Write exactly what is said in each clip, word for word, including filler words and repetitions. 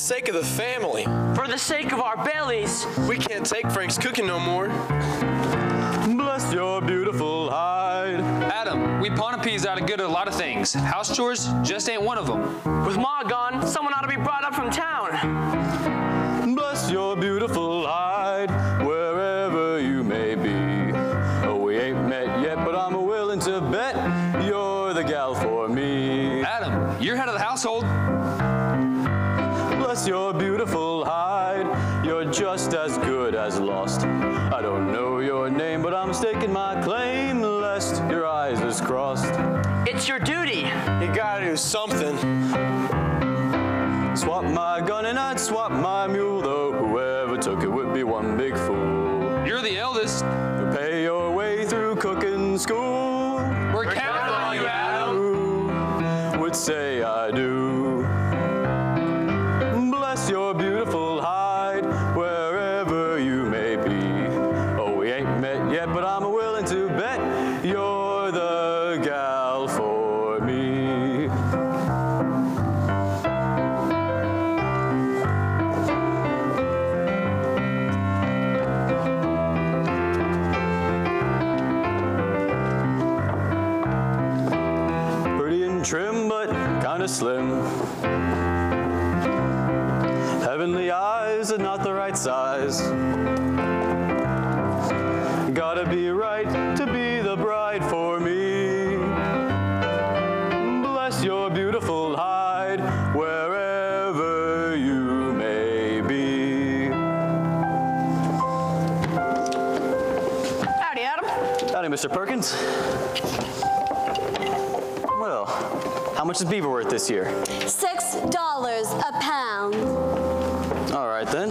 sake of the family. For the sake of our bellies. We can't take Frank's cooking no more. Bless your beautiful hide. Adam, we Ponapees ought to good at a lot of things. House chores just ain't one of them. With Ma gone, someone ought to be brought up from town. Bless your beautiful hide, wherever you may be. Oh, we ain't met yet, but I'm willing to bet you're the gal for me. Adam, you're head of the household. Bless your beautiful hide, you're just as good as lost. I don't know your name, but I'm staking my claim, lest your eyes is crossed. It's your duty. You gotta do something. Swap my gun and I'd swap my mule, though whoever took it would be one big fool. You're the eldest. You pay your way through cooking school. We're, We're counting on you, Adam. Who would say I do? Bless your beautiful hide, wherever you may be. Oh, we ain't met yet, but I'm willing to bet you're the gal for me. Pretty and trim, but kinda slim. Heavenly eyes are not the right size. Gotta be right to be the bride for me. Bless your beautiful hide, wherever you may be. Howdy, Adam. Howdy, Mister Perkins. Well, how much is beaver worth this year? Six dollars a pound. All right then.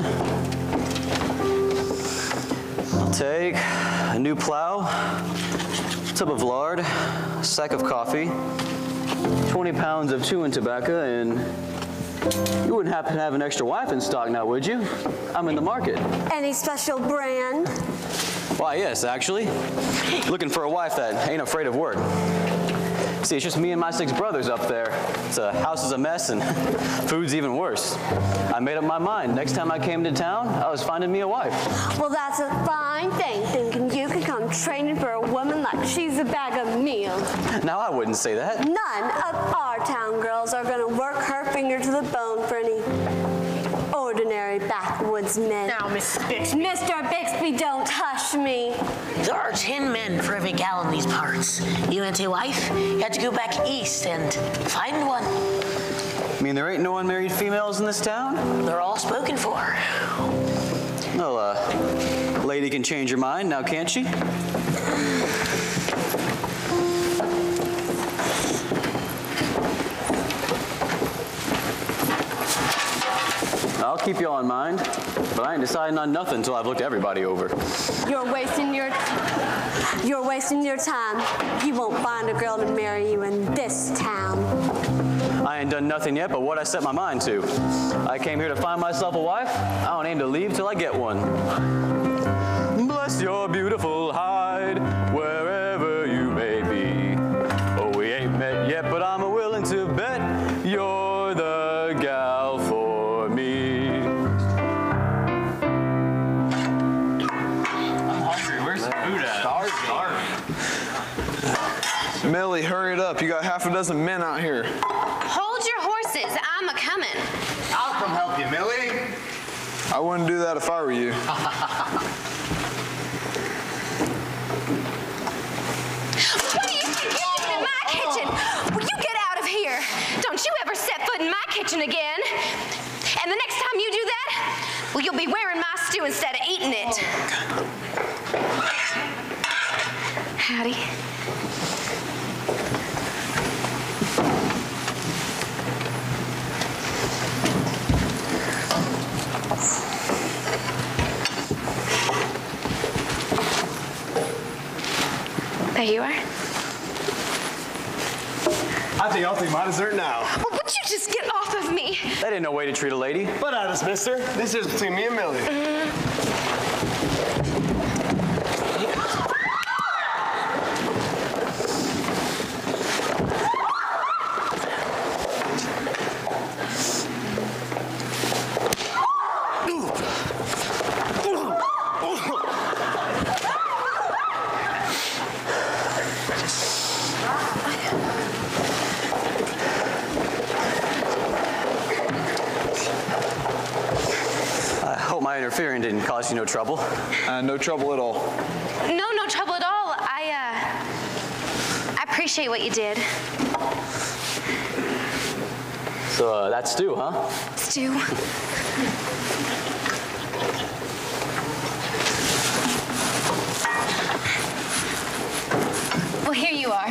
I'll take a new plow, a tub of lard, a sack of coffee, twenty pounds of chewing tobacco, and you wouldn't happen to have an extra wife in stock now, would you? I'm in the market. Any special brand? Why, yes, actually. Looking for a wife that ain't afraid of work. See, it's just me and my six brothers up there. The house is a mess and food's even worse. I made up my mind. Next time I came to town, I was finding me a wife. Well, that's a fine thing, thinking you could come training for a woman like she's a bag of meal. Now, I wouldn't say that. None of our town girls are going to work her finger to the bone for any ordinary backwoods men. Now, Missus Bixby. Mister Bixby, don't hush me. There are ten men for every gal in these parts. You want a wife? You have to go back east and find one. I mean, there ain't no unmarried females in this town? They're all spoken for. Well, uh, lady can change her mind now, can't she? I'll keep you all in mind, but I ain't deciding on nothing until I've looked everybody over. You're wasting your, you're wasting your time. You won't find a girl to marry you in this town. I ain't done nothing yet but what I set my mind to. I came here to find myself a wife. I don't aim to leave till I get one. Bless your beautiful hide, wherever you may be. Oh, we ain't met yet, but I'm willing to bet you're the gal for me. I'm hungry. Where's the food at? Starving. Millie, hurry it up. You got half a dozen men out here. Hold your horses. I'm a-comin'. I'll come help you, Millie. I wouldn't do that if I were you. What are you doing in my kitchen? Will you get out of here? Don't you ever set foot in my kitchen again. And the next time you do that, well, you'll be wearing my stew instead of eating it. Howdy. There you are. I think I'll take my dessert now. Well, would you just get off of me? That ain't no way to treat a lady. But honest, mister, this is between me and Millie. I hope my interfering didn't cause you no trouble. Uh, no trouble at all. No, no trouble at all. I, uh, I appreciate what you did. So uh, that's stew, huh? Stu. Well, here you are.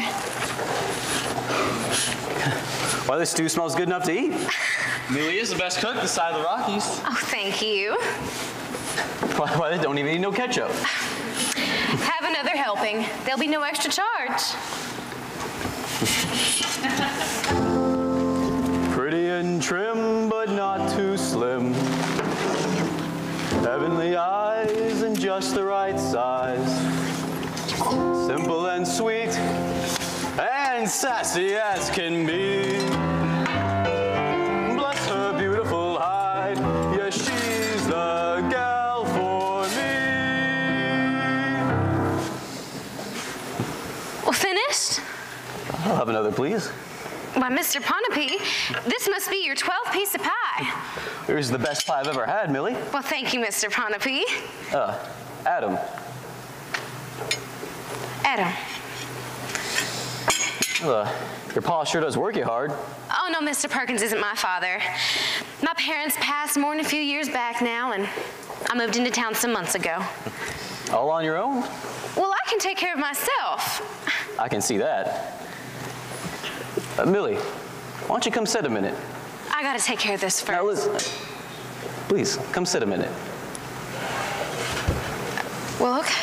Well, this stew smells good enough to eat. Millie is the best cook this side of the Rockies. Oh, thank you. Why, why they don't even need no ketchup. Have another helping. There'll be no extra charge. Pretty and trim, but not too slim. Heavenly eyes and just the right size. Simple and sweet, and sassy as can be. Bless her beautiful hide, yes, she's the gal for me. Well, finished? I'll have another, please. Why, Mister Ponape, this must be your twelfth piece of pie. This is the best pie I've ever had, Millie. Well, thank you, Mister Ponape. Uh, Adam. Adam. Uh, your pa sure does work you hard. Oh, no, Mister Perkins isn't my father. My parents passed more than a few years back now, and I moved into town some months ago. All on your own? Well, I can take care of myself. I can see that. Uh, Millie, why don't you come sit a minute? I gotta take care of this first. Now listen, please, come sit a minute. Well, okay.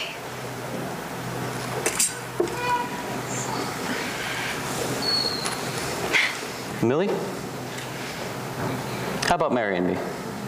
Millie, how about marrying me?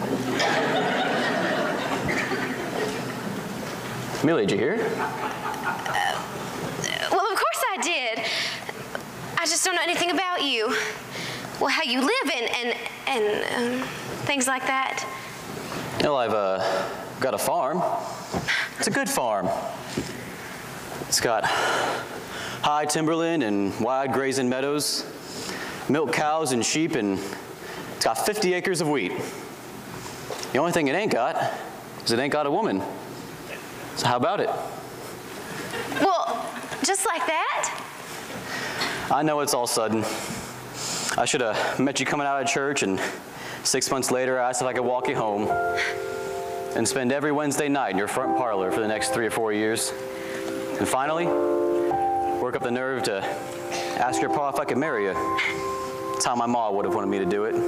Millie, did you hear? Uh, well, of course I did. I just don't know anything about you. Well, how you live and, and, and um, things like that. Well, I've uh, got a farm. It's a good farm. It's got high timberland and wide grazing meadows, milk cows and sheep, and it's got fifty acres of wheat. The only thing it ain't got is it ain't got a woman. So how about it? Well, just like that? I know it's all sudden. I should have met you coming out of church, and six months later I asked if I could walk you home and spend every Wednesday night in your front parlor for the next three or four years. And finally, work up the nerve to ask your pa if I could marry you. That's how my ma would have wanted me to do it.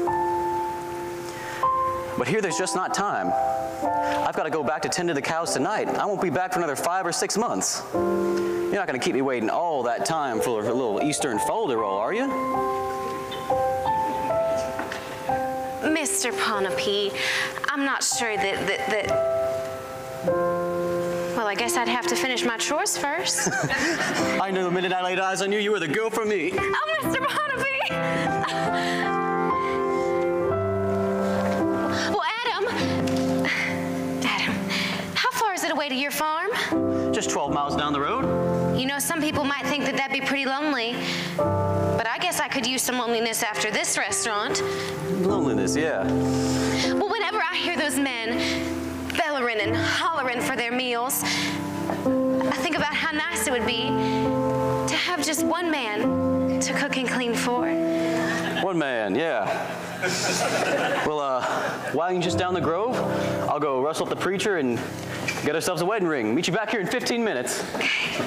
But here there's just not time. I've got to go back to tend to the cows tonight. I won't be back for another five or six months. You're not going to keep me waiting all that time for a little Eastern folderol, are you? Mister Ponape, I'm not sure that, that, that... Well, I guess I'd have to finish my chores first. I knew the minute I laid eyes on you, you were the girl for me. Oh, Mister Ponape! Well, Adam... Adam, how far is it away to your farm? Just twelve miles down the road. You know, some people might think that that'd be pretty lonely, but I guess I could use some loneliness after this restaurant. Loneliness, yeah. Well, whenever I hear those men bellering and hollering for their meals, I think about how nice it would be to have just one man to cook and clean for. One man, yeah. Well, uh, why don't you just down the grove? I'll go rustle up the preacher and get ourselves a wedding ring. Meet you back here in fifteen minutes. Hey,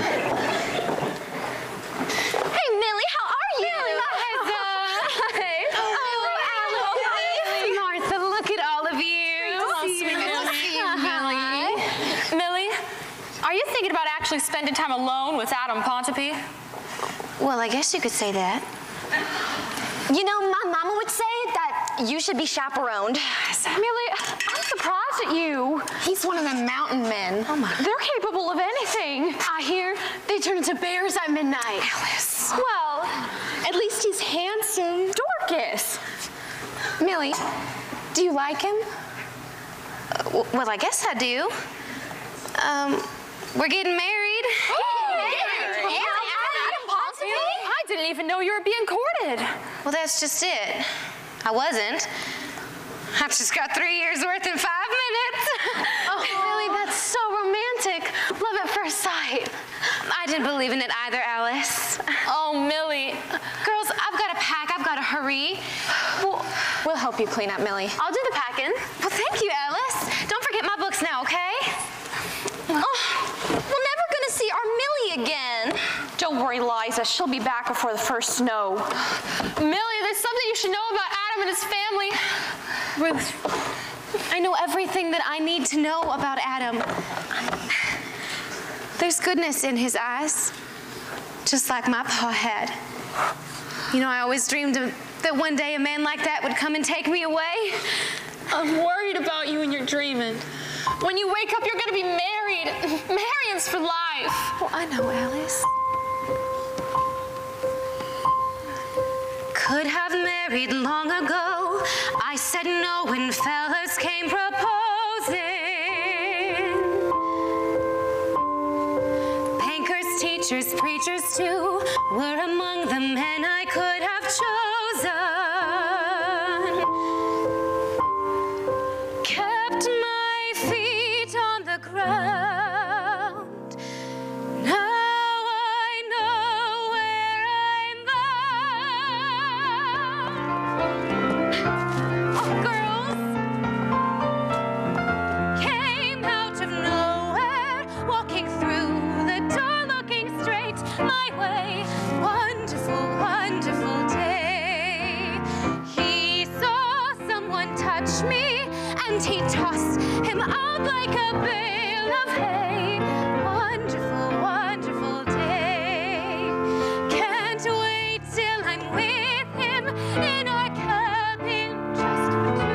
Millie, how are you? Millie, Liza. Oh, Martha, look at all of you. Oh, sweet Millie. Millie, are you thinking about actually spending time alone with Adam Ponape? Well, I guess you could say that. You know, my mama would say that you should be chaperoned. Millie, I'm surprised at you. He's one of them mountain men. Oh my. They're capable of anything. I hear they turn into bears at midnight. Alice. Well, at least he's handsome. Dorcas. Millie, do you like him? Uh, well, I guess I do. Um, we're getting married. Oh, married. Yeah, didn't even know you were being courted. Well, that's just it. I wasn't. I just got three years worth in five minutes. Oh, really? That's so romantic. Love at first sight. I didn't believe in it either, Alice. Oh, Millie. Girls, I've got to pack. I've got to hurry. We'll, we'll help you clean up, Millie. I'll do the packing. Well, thank you, Alice. Don't forget my books now, okay? Oh, we're never gonna see our Millie again. Don't worry, Liza. She'll be back before the first snow. Millie, there's something you should know about Adam and his family. Ruth, I know everything that I need to know about Adam. There's goodness in his eyes, just like my pa had. You know, I always dreamed of, that one day a man like that would come and take me away. I'm worried about you and your dreaming. When you wake up, you're gonna be married. Marion's for life. Oh, I know, Alice. Could have married long ago. I said no when fellas came proposing. Bankers, teachers, preachers too were among the men I could have chosen. Kept my feet on the ground. Now I know where I'm bound. Oh, girls came out of nowhere, walking through the door, looking straight my way. Wonderful, wonderful day. He saw someone touch me, and he tossed him out like a bale of hay. Wonderful, wonderful day. Can't wait till I'm with him in our cabin, just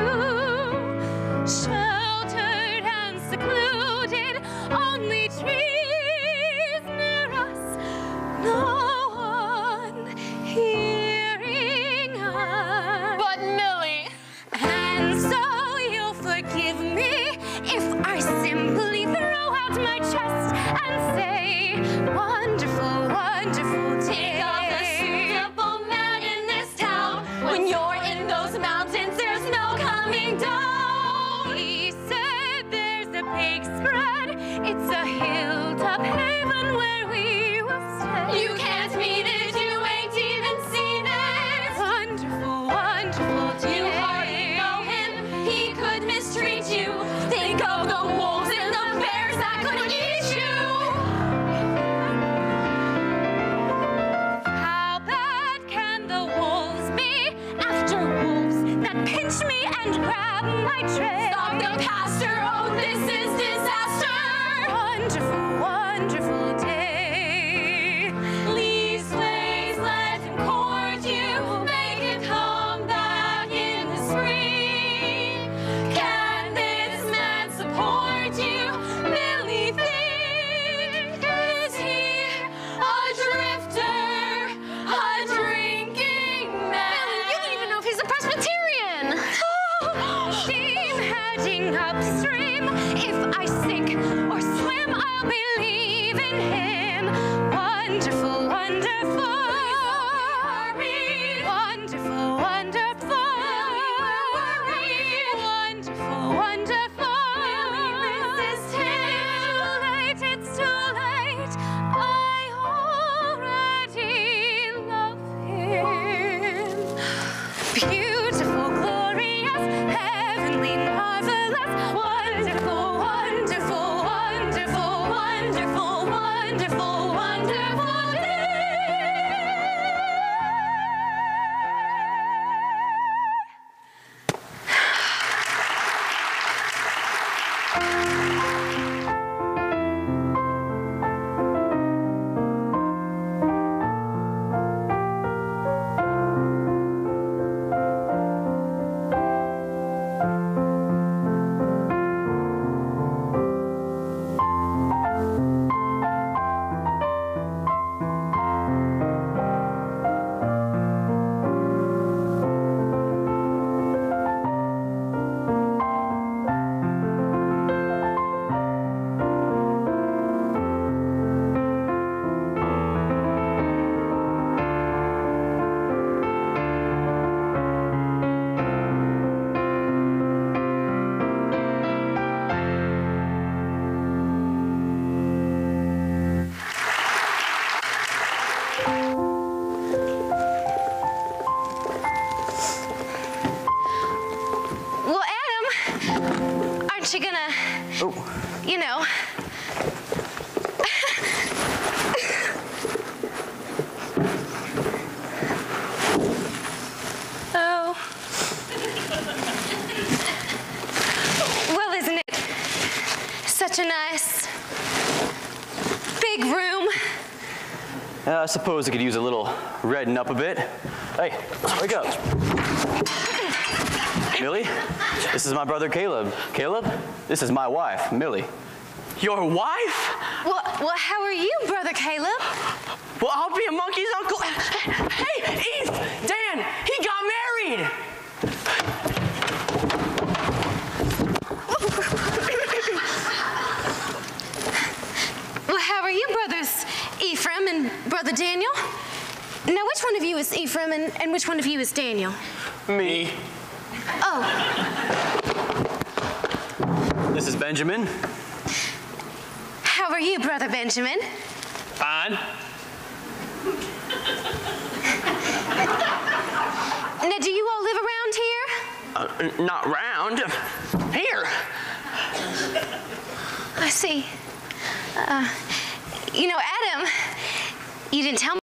two, sheltered and secluded, only trees near us, no one hearing us. But Millie. And so you'll forgive me if I simply throw out my chest and say, wonderful, wonderful day. Take off the suitable man in this town. When you're in those mountains, there's no coming down. He said there's a big spread. It's a hilltop haven where we will stay. You can't meet it, you ain't even seen it. Wonderful, wonderful day. You hardly know him, he could mistreat you. Think of the wolves and the bears that could eat you. How bad can the wolves be after wolves that pinch me and grab my trail? Stop the pastor, oh, this is disaster. Wonderful, wonderful day. Leastways, let him court you, make him come back in the spring. Can this man support you? Millie, think, is he a drifter, a drinking man? Millie, you don't even know if he's a Presbyterian. Steam heading upstream. If I sink or swim, I'll believe in him. Wonderful, wonderful. Wonderful, wonderful. Wonderful, wonderful. Resist him. Too late, it's too late. I already love him. Beautiful, glorious, heavenly, marvelous, wonderful, wonderful, wonderful, wonderful, wonderful, wonderful day. I suppose I could use a little redden up a bit. Hey, wake up. Millie, this is my brother Caleb. Caleb, this is my wife, Millie. Your wife? Well, well, how are you, Brother Caleb? Well, I'll be a monkey's uncle. Hey, Eve, Dan, he got married. Well, how are you, brothers Ephraim and Brother Daniel? Now, which one of you is Ephraim and, and which one of you is Daniel? Me. Oh, This is Benjamin. how are you, Brother Benjamin? Fine. Now, do you all live around here? Uh, not round. Here. I see. Uh, you know, Adam, you didn't tell me.